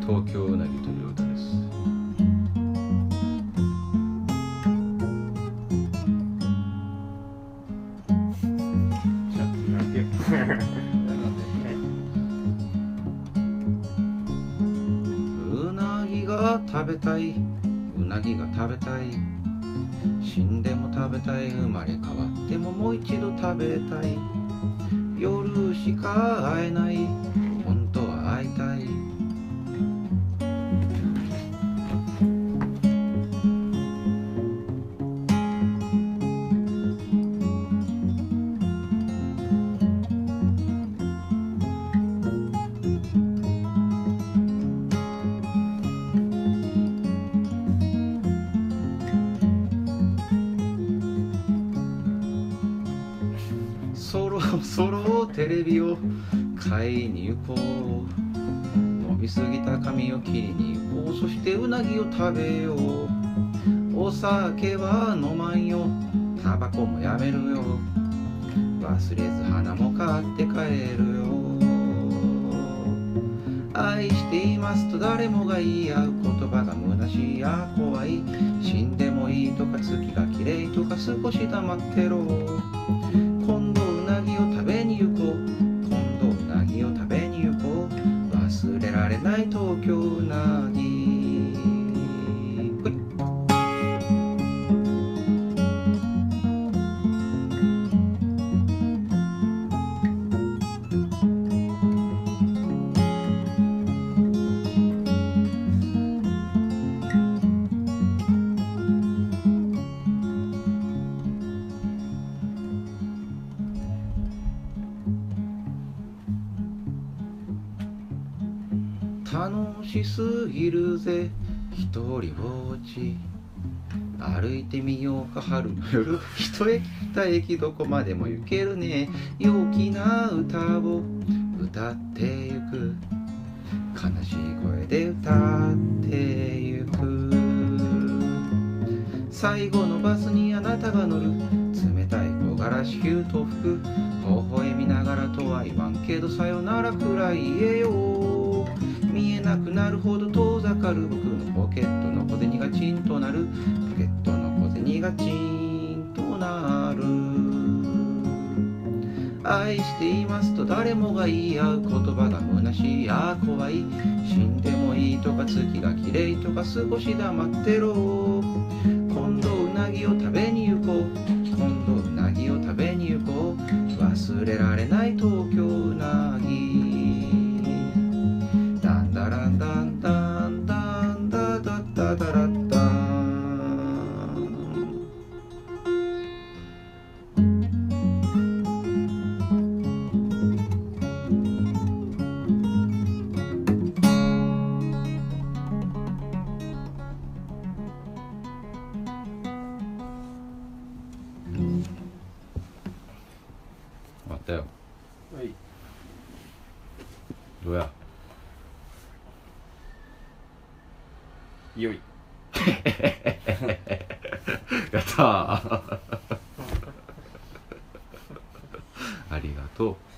東京うなぎという歌です。うなぎが食べたい、うなぎが食べたい、死んでも食べたい、生まれ変わってももう一度食べたい、夜しか会えない、本当は会いたい。そろそろテレビを買いに行こう、伸びすぎた髪を切りに行こう、そしてうなぎを食べよう。お酒は飲まんよ、タバコもやめるよ、忘れず花も買って帰るよ。愛していますと誰もが言い合う言葉が虚しいや怖い、死んでもいいとか月が綺麗とか少し黙ってろ。今度うなぎを食べに行こう、今度うなぎを食べに行こう、忘れられない東京うなぎ。楽しすぎるぜ一人ぼっち、歩いてみようか春の夜、一駅二駅どこまでも行けるね、陽気な歌を歌ってゆく、悲しい声で歌ってゆく。最後のバスにあなたが乗る、冷たい木枯らしヒューと吹く、微笑みながらとは言わんけどさよならくらい言えよ。見えなくなるほど遠ざかる僕のポケットの小銭がチンとなる、ポケットの小銭がチンとなる。愛していますと誰もが言い合う言葉が虚しいや怖い、死んでもいいとか月が綺麗とか少し黙ってろ。今度うなぎを食べに行こう、今度うなぎを食べに行こう、忘れられない東京うなぎ。ダンダランダンダンダンダダダダラッダン。終わったよ。 はい。 どうや。 よい。 やったーありがとう。